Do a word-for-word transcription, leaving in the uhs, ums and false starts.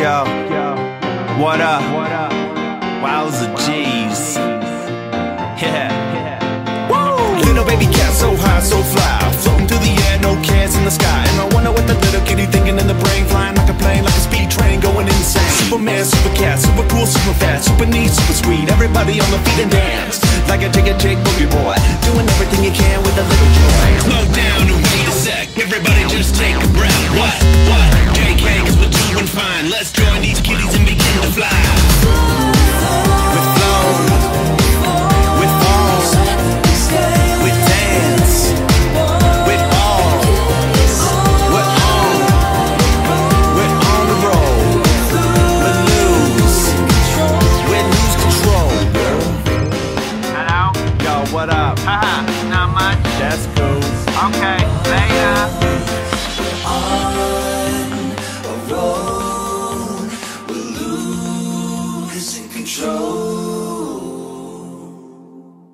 Yo, what up? Wowza G's. Yeah. Woo! Little baby cat, so high, so fly, floating through the air, no cares in the sky. And I wonder what the little kitty thinking in the brain, flying like a plane, like a speed train, going insane. Superman, super cat, super cool, super fast, super neat, super sweet. Everybody on the feet and dance like a ticket chick boogie boy, doing everything you can with a little joy. Slow down and wait a sec, everybody just take a breath. What? What? J K, cause we're doing fine. Let's join these kitties and begin to fly. With flow, with fall, with dance, with all, we're on, we're on the roll. We're loose, we're lose control. Hello? Yo, what up? Haha, not much. That's cool. Okay, later. On a roll, we're losing control.